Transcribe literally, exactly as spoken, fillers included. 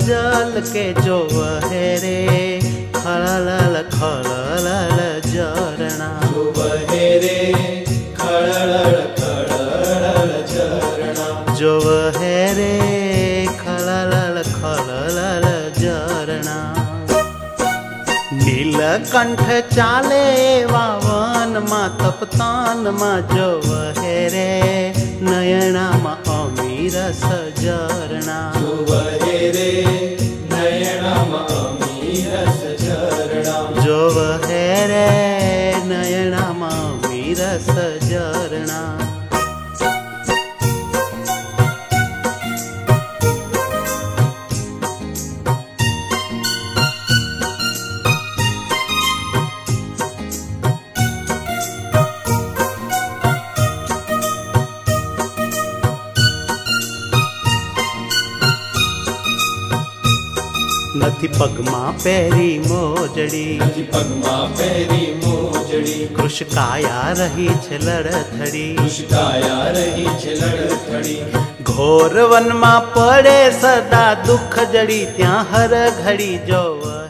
जल के जो वहे रे खड़ल खड़ल झरना। जो वहे रे खड़ल खड़ल झरना। जो वहे रे खड़ल खड़ल झरना। नीलकंठ चाले वावन मा तपतान मा जो वहे रे नयना मा अमीर सजरना। जो वहे रे नयना मा अमीर सजरना। जो वहे रे नयना मा अमीर सजरना। नथी पगमा पैरी मोजड़ी। नथी पगमा पैरी मोजड़ी। कृष काया रही छे लड़थड़ी। कृष काया रही छे लड़थड़ी। घोर वन मा पड़े सदा दुख जड़ी त्या हर घड़ी जो